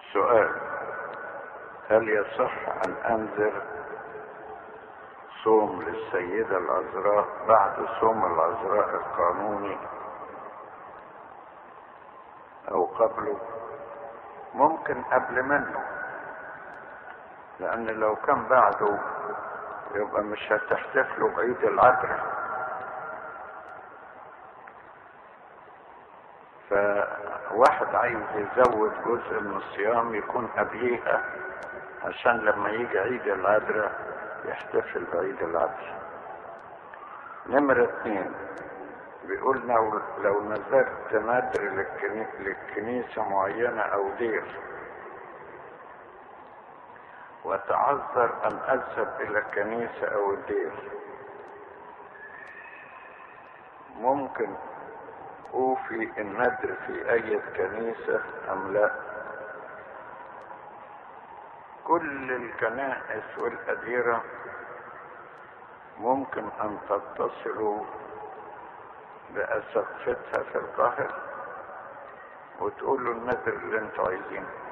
سؤال: هل يصح أن أنذر صوم للسيدة العذراء بعد صوم العذراء القانوني أو قبله؟ ممكن قبل منه، لأن لو كان بعده يبقى مش هتحتفلوا بعيد العذراء. فواحد عايز يزود جزء من الصيام يكون قبليها عشان لما يجي عيد العذراء يحتفل بعيد العذراء. نمرة 2 بيقول: لو نذرت نذر للكنيسة معينة أو دير وتعذر أن أذهب إلى الكنيسة أو الدير، ممكن أوفي النذر في أي كنيسة أم لا؟ كل الكنائس والأديرة ممكن أن تتصلوا بأسقفتها في القاهرة وتقولوا النذر اللي انتوا عايزينه.